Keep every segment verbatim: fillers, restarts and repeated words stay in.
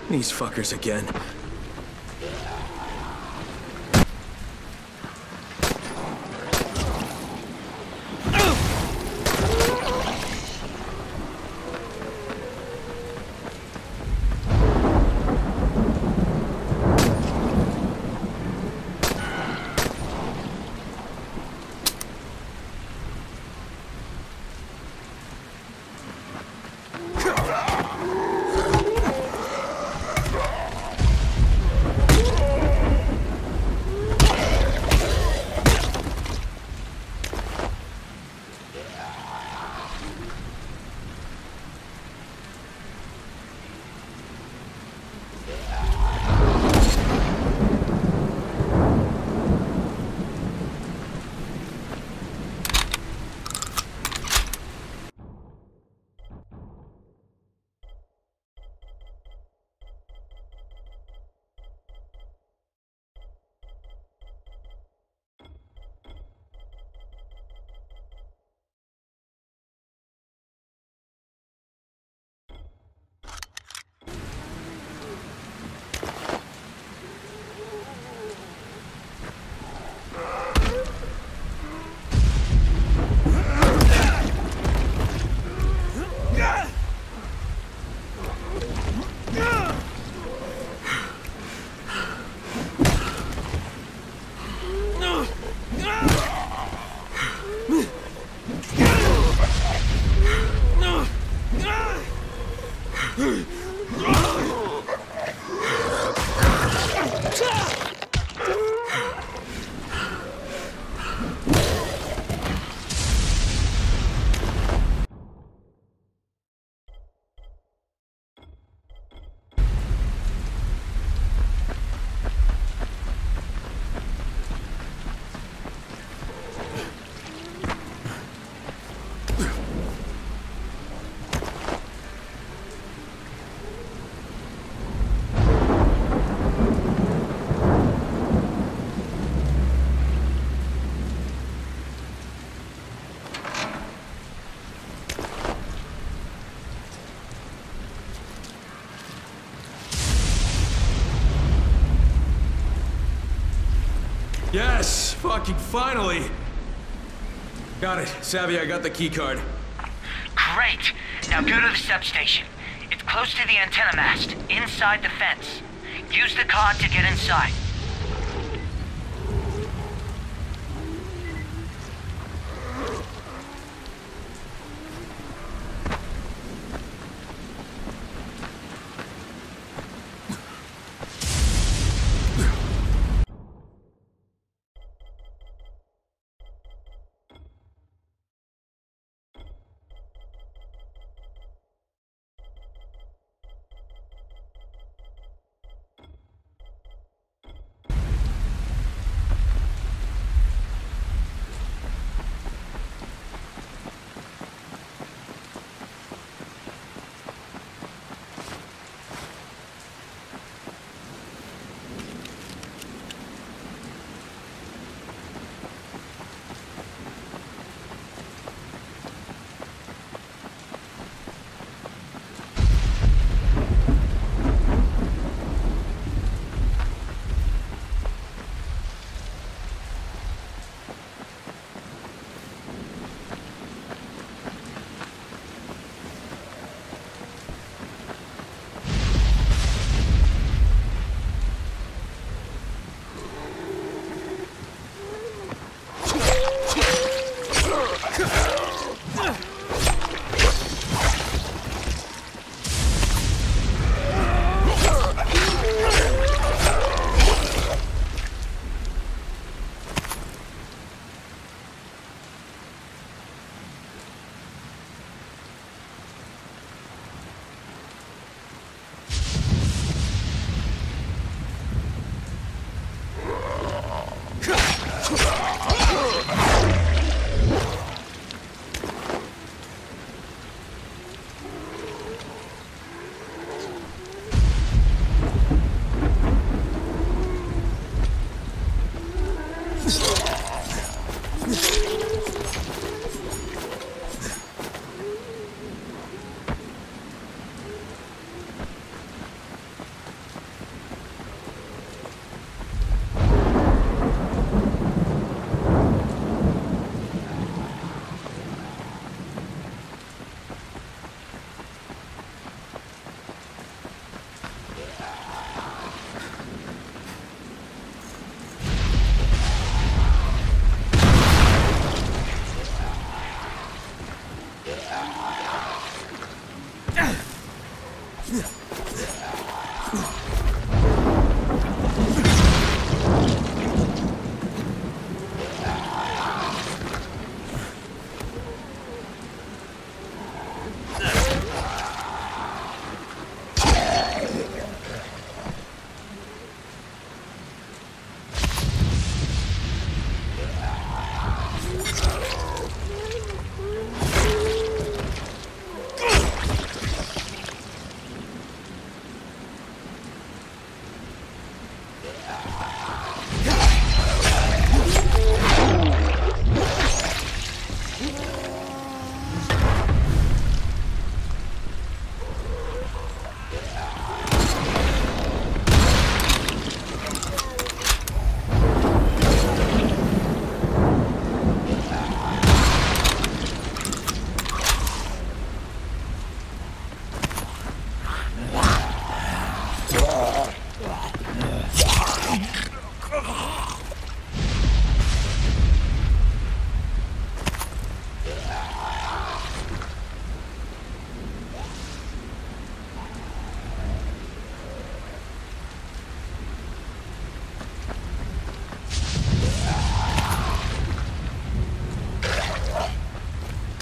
These fuckers again. Yes! Fucking finally! Got it. Savvy, I got the key card. Great! Now go to the substation. It's close to the antenna mast, inside the fence. Use the card to get inside.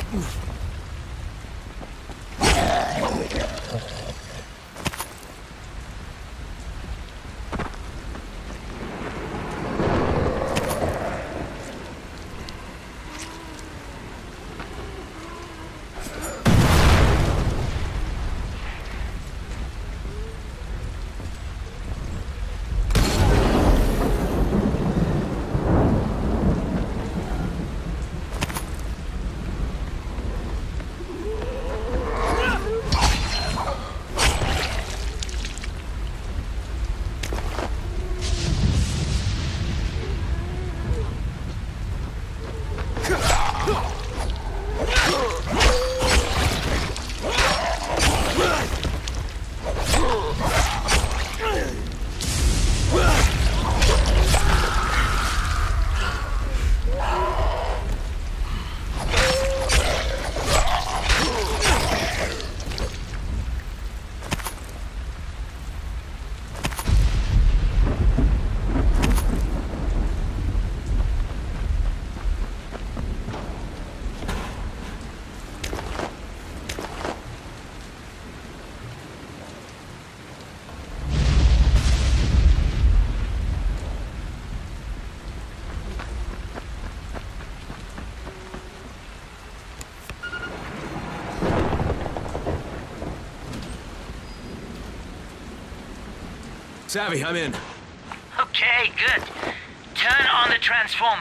Savvy, I'm in. Okay, good. Turn on the transformer.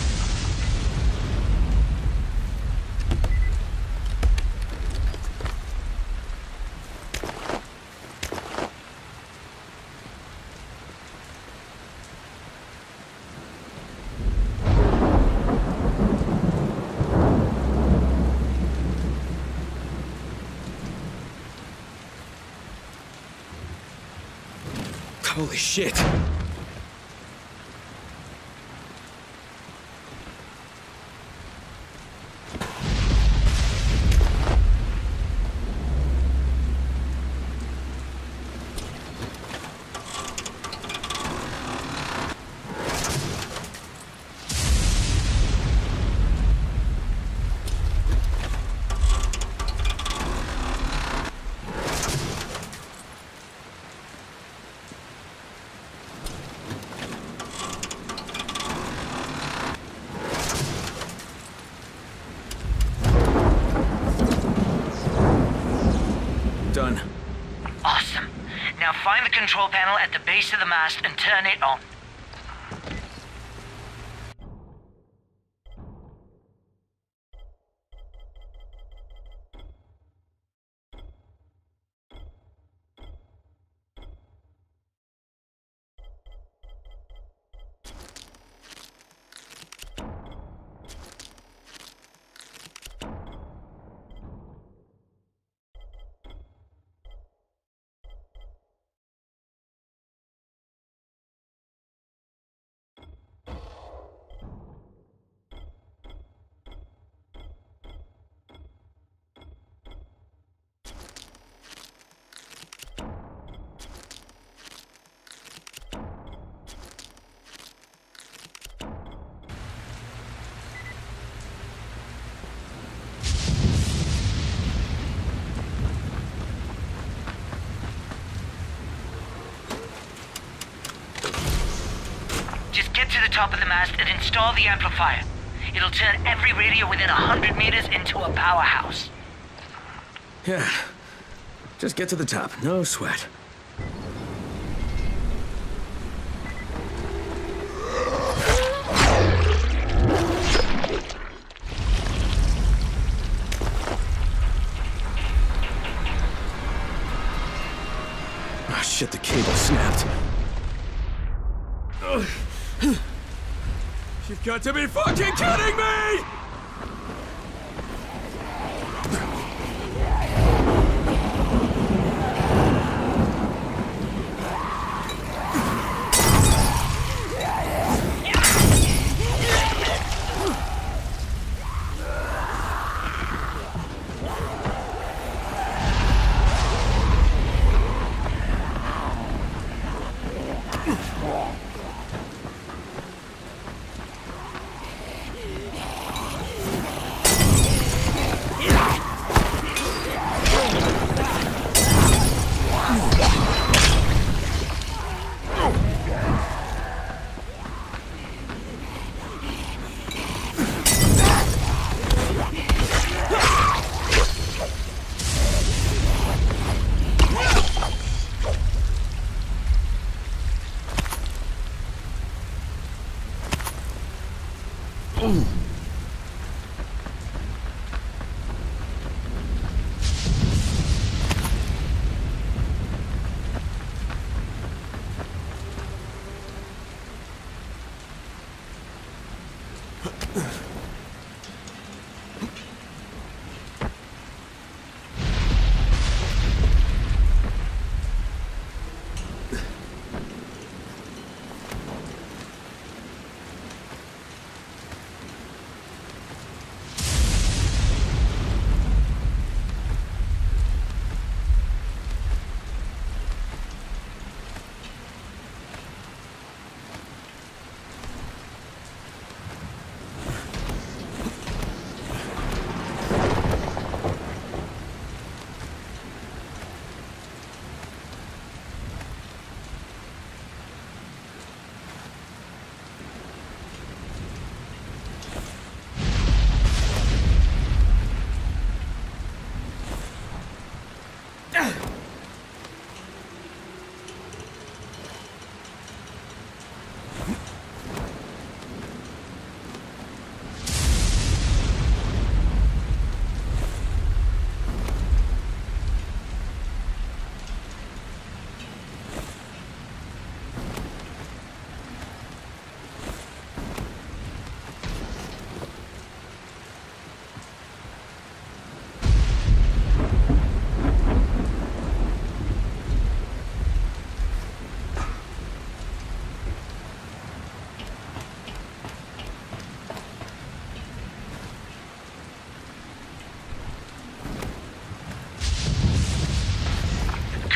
Holy shit. Done. Awesome. Now find the control panel at the base of the mast and turn it on. Just get to the top of the mast and install the amplifier. It'll turn every radio within a hundred meters into a powerhouse. Yeah. Just get to the top. No sweat. Oh shit, the cable snapped. Ugh. You've got to be fucking kidding me!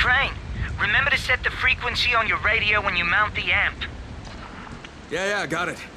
Crane, remember to set the frequency on your radio when you mount the amp. Yeah, yeah, got it.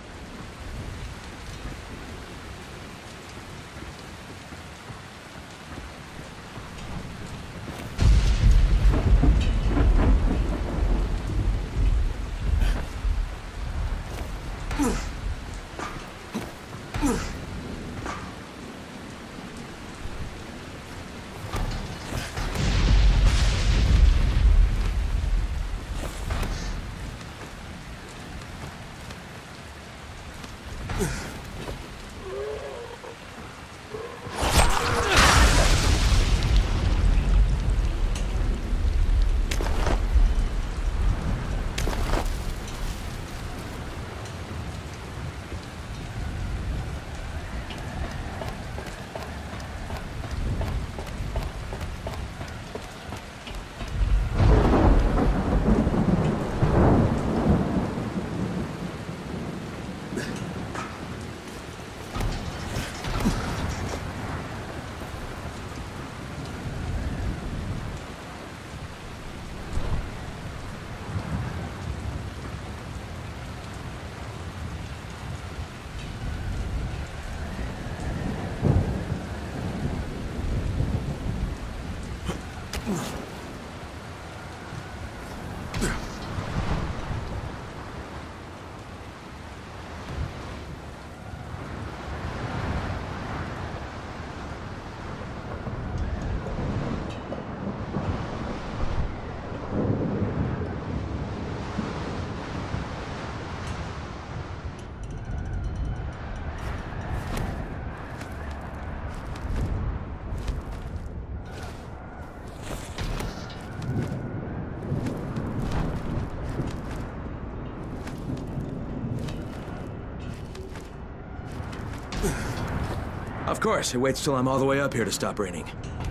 Of course, it waits till I'm all the way up here to stop raining.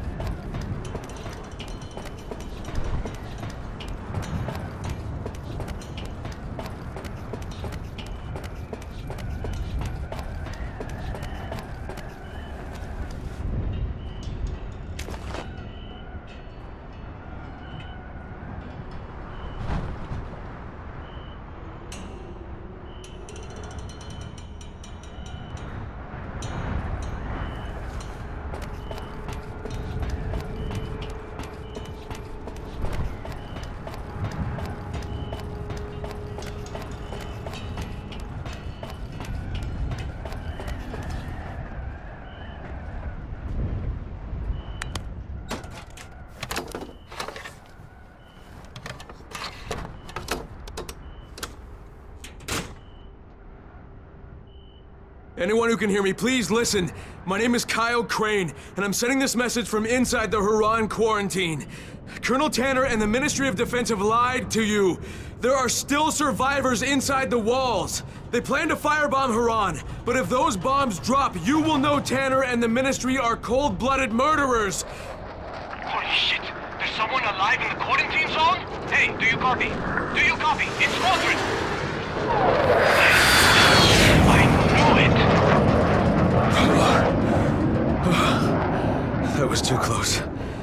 Anyone who can hear me, please listen. My name is Kyle Crane, and I'm sending this message from inside the Huron quarantine. Colonel Tanner and the Ministry of Defense have lied to you. There are still survivors inside the walls. They plan to firebomb Huron, but if those bombs drop, you will know Tanner and the Ministry are cold-blooded murderers. Holy shit! There's someone alive in the quarantine zone? Hey, do you copy? Do you copy? It's Mordred! I knew it! That was too close.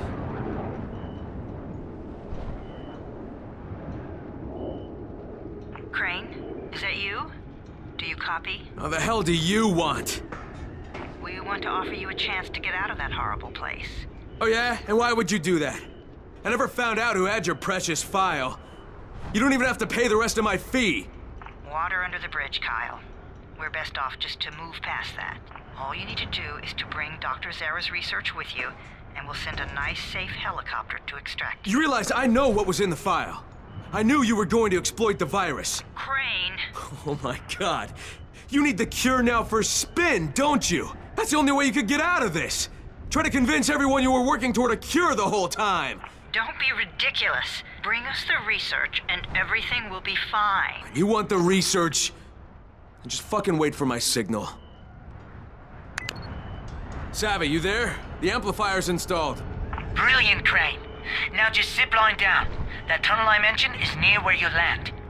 Crane, is that you? Do you copy? How the hell do you want? We want to offer you a chance to get out of that horrible place. Oh yeah? And why would you do that? I never found out who had your precious file. You don't even have to pay the rest of my fee. Water under the bridge, Kyle. We're best off just to move past that. All you need to do is to bring Doctor Zara's research with you, and we'll send a nice, safe helicopter to extract you. You realize I know what was in the file. I knew you were going to exploit the virus. Crane! Oh my god. You need the cure now for spin, don't you? That's the only way you could get out of this. Try to convince everyone you were working toward a cure the whole time. Don't be ridiculous. Bring us the research, and everything will be fine. You want the research? Just fucking wait for my signal. Savvy, you there? The amplifier's installed. Brilliant, Crane. Now just zip line down. That tunnel I mentioned is near where you land.